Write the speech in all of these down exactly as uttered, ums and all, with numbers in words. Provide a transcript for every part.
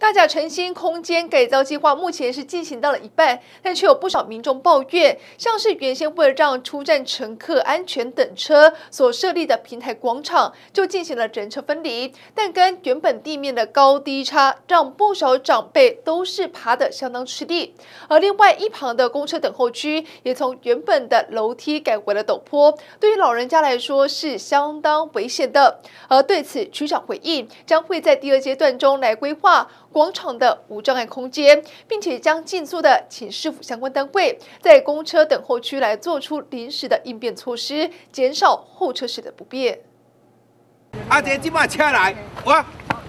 大甲诚心空间改造计划目前是进行到了一半，但却有不少民众抱怨，像是原先为了让出站乘客安全等车所设立的平台广场，就进行了人车分离，但跟原本地面的高低差，让不少长辈都是爬得相当吃力。而另外一旁的公车等候区，也从原本的楼梯改为了陡坡，对于老人家来说是相当危险的。而对此，区长回应，将会在第二阶段中来规划广场的无障碍空间，并且将尽速的请市府相关单位在公车等候区来做出临时的应变措施，减少候车时的不便。 阿姐，今晚车来，我。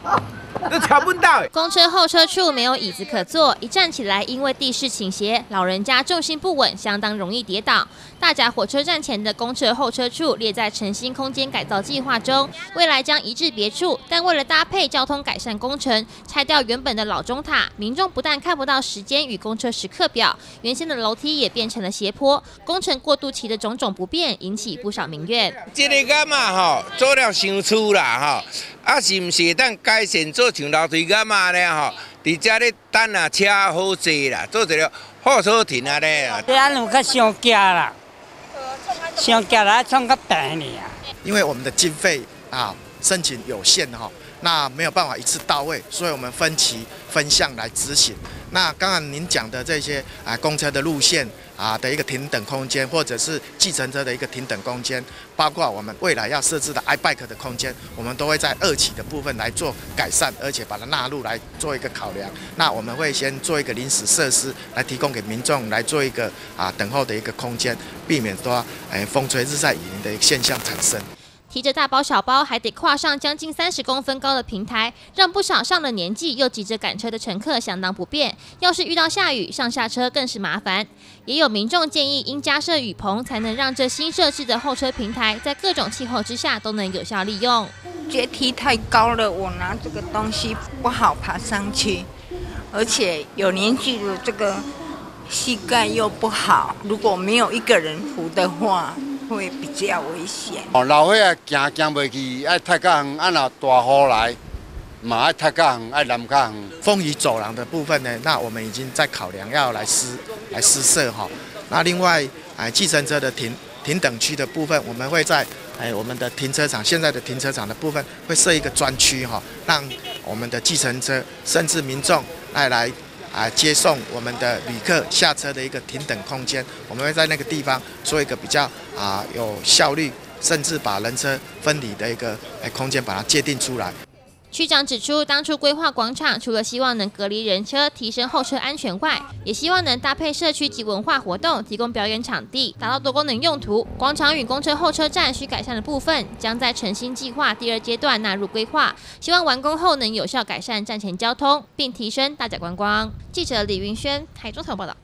公车候车处没有椅子可坐，一站起来，因为地势倾斜，老人家重心不稳，相当容易跌倒。大甲火车站前的公车候车处列在诚心空间改造计划中，未来将移至别处。但为了搭配交通改善工程，拆掉原本的老钟塔，民众不但看不到时间与公车时刻表，原先的楼梯也变成了斜坡。工程过渡期的种种不便，引起不少民怨。 这个感嘛吼，做了伤粗啦吼。啊，是毋是当改善做像楼梯杆嘛咧吼？伫遮咧等啊车好坐啦，做一个候车亭啊咧。 对，安有较伤惊啦，伤惊啦，创较平哩啊。 因为我们的经费啊申请有限哈，那没有办法一次到位，所以我们分期分项来执行。那刚刚您讲的这些啊公车的路线啊的一个停等空间，或者是计程车的一个停等空间，包括我们未来要设置的 iBike 的空间，我们都会在二期的部分来做改善，而且把它纳入来做一个考量。那我们会先做一个临时设施来提供给民众来做一个啊等候的一个空间，避免说哎风吹日晒雨淋的一个现象产生。 提着大包小包，还得跨上将近三十公分高的平台，让不少上了年纪又急着赶车的乘客相当不便。要是遇到下雨，上下车更是麻烦。也有民众建议，应加设雨棚，才能让这新设置的候车平台在各种气候之下都能有效利用。 阶梯太高了，我拿这个东西不好爬上去，而且有年纪的这个膝盖又不好，如果没有一个人扶的话，会比较危险。 哦，老岁仔行行袂去，爱踏较远；啊，若大雨来，嘛爱踏较远，爱淋较远。 风雨走廊的部分呢，那我们已经在考量要来施来施设哈。那另外，哎，计程车的停停等区的部分，我们会在哎我们的停车场现在的停车场的部分会设一个专区哈，让我们的计程车甚至民众来来。啊，接送我们的旅客下车的一个停等空间，我们会在那个地方做一个比较啊有效率，甚至把人车分离的一个诶空间把它界定出来。 区长指出，当初规划广场，除了希望能隔离人车、提升候车安全外，也希望能搭配社区及文化活动，提供表演场地，达到多功能用途。广场与公车候车站需改善的部分，将在诚心计划第二阶段纳入规划，希望完工后能有效改善站前交通，并提升大甲观光。记者李云轩，台中台报道。